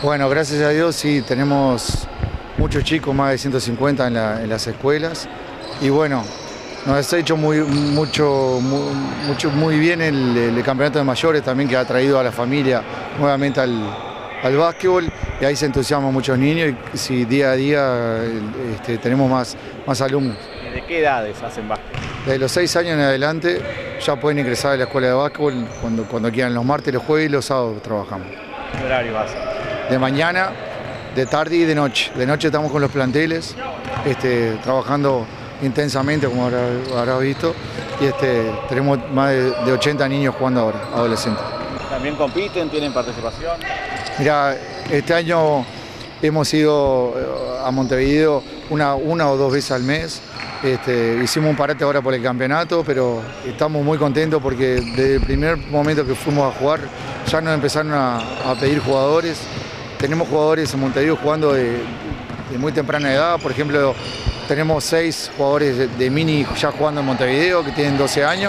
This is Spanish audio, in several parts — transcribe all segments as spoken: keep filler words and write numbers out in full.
Bueno, gracias a Dios sí, tenemos muchos chicos, más de ciento cincuenta en, la, en las escuelas. Y bueno, nos ha hecho muy, mucho, muy, mucho, muy bien el, el campeonato de mayores también, que ha traído a la familia nuevamente al, al básquetbol. Y ahí se entusiasman muchos niños y sí, día a día este, tenemos más, más alumnos. ¿De qué edades hacen básquet? Desde los seis años en adelante ya pueden ingresar a la escuela de básquetbol cuando, cuando quieran, los martes, los jueves y los sábados trabajamos. ¿Qué horario hacen? De mañana, de tarde y de noche. De noche estamos con los planteles, este, trabajando intensamente, como habrá, habrás visto, y este, tenemos más de, de ochenta niños jugando ahora, adolescentes. ¿También compiten? ¿Tienen participación? Mira, este año hemos ido a Montevideo una, una o dos veces al mes. Este, hicimos un parate ahora por el campeonato, pero estamos muy contentos porque desde el primer momento que fuimos a jugar ya nos empezaron a, a pedir jugadores. Tenemos jugadores en Montevideo jugando de, de muy temprana edad. Por ejemplo, tenemos seis jugadores de, de mini ya jugando en Montevideo que tienen doce años.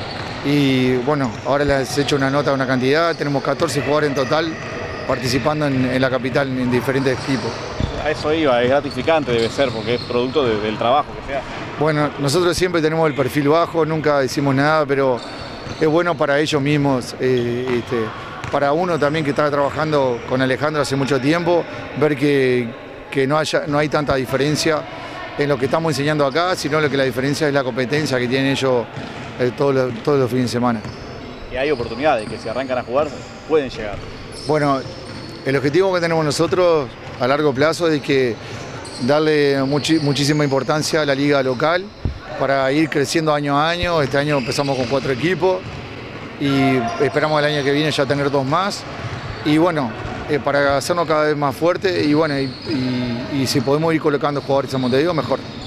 Y bueno, ahora les he hecho una nota, una cantidad. Tenemos catorce jugadores en total participando en, en la capital en diferentes equipos. A eso iba, es gratificante debe ser porque es producto de, del trabajo que se hace. Bueno, nosotros siempre tenemos el perfil bajo, nunca decimos nada, pero es bueno para ellos mismos, eh, este, para uno también que está trabajando con Alejandro hace mucho tiempo, ver que, que no, haya, no hay tanta diferencia en lo que estamos enseñando acá, sino lo que la diferencia es la competencia que tienen ellos eh, todos, los, todos los fines de semana. Y hay oportunidades que si arrancan a jugar pueden llegar. Bueno, el objetivo que tenemos nosotros a largo plazo es que darle muchi, muchísima importancia a la liga local para ir creciendo año a año. Este año empezamos con cuatro equipos y esperamos el año que viene ya tener dos más. Y bueno, eh, para hacernos cada vez más fuertes y bueno, y, y, y si podemos ir colocando jugadores en Montevideo, mejor.